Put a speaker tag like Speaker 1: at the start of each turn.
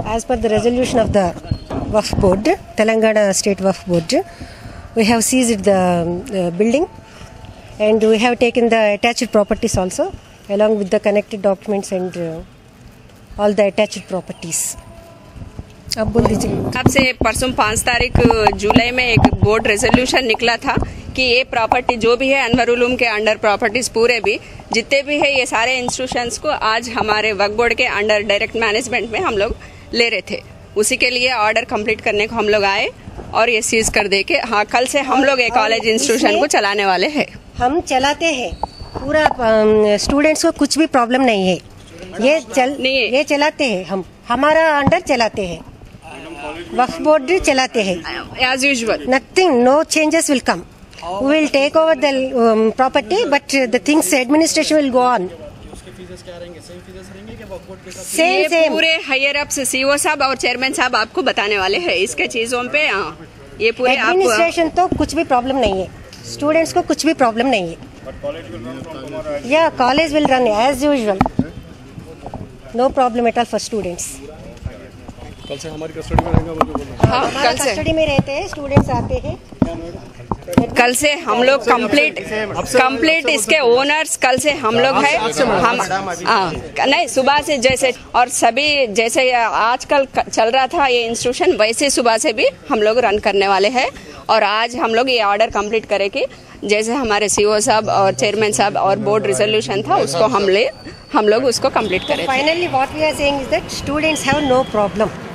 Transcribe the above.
Speaker 1: As per the resolution of the Waqf Board, Telangana State Waqf Board, we have seized the building and we have taken the attached properties also along with the connected documents and all the attached properties. अब बोल दीजिए।
Speaker 2: आपसे परसों 5 तारीख जुलाई में एक board resolution निकला था कि ये प्रॉपर्टी जो भी है अनवर उलूम के अंडर प्रॉपर्टीज पूरे भी जितने भी है ये सारे इंस्टीट्यूशंस को आज हमारे वक्फ बोर्ड के अंडर डायरेक्ट मैनेजमेंट में हम लोग ले रहे थे। उसी के लिए ऑर्डर कंप्लीट करने को हम लोग आए और ये सीज कर दे के हाँ कल से हम लोग एक कॉलेज इंस्टीट्यूशन को चलाने वाले हैं। हम
Speaker 1: चलाते हैं पूरा, स्टूडेंट्स को कुछ भी प्रॉब्लम नहीं है। ये चलाते हैं, हम हमारा अंडर चलाते हैं, वक्फ बोर्ड चलाते हैं
Speaker 2: as usual.
Speaker 1: Nothing, no changes will come. We will take over the property, but the things administration will go on. Same.
Speaker 2: पूरे हायर अप्स सीईओ साहब और चेयरमैन साहब आपको बताने वाले हैं इसके चीजों पे। ये पूरे
Speaker 1: एडमिनिस्ट्रेशन तो कुछ भी प्रॉब्लम नहीं है, स्टूडेंट्स को कुछ भी प्रॉब्लम नहीं है। या college will run as usual, no problem at all for students.
Speaker 3: कल से हमारी कस्टडी में रहेंगे।
Speaker 1: हाँ, कल से कस्टडी में रहते हैं, स्टूडेंट्स आते हैं।
Speaker 2: कल से हम लोग कंप्लीट इसके ओनर्स कल से हम लोग है। हम नहीं सुबह से जैसे और सभी जैसे आजकल चल रहा था ये इंस्टीट्यूशन वैसे सुबह से भी हम लोग रन करने वाले हैं। और आज हम लोग ये ऑर्डर कंप्लीट करें कि जैसे हमारे सीईओ साहब और चेयरमैन साहब और बोर्ड रेजोल्यूशन था उसको हम लोग उसको कंप्लीट करें।
Speaker 1: Finally what we are saying is that students have no problem.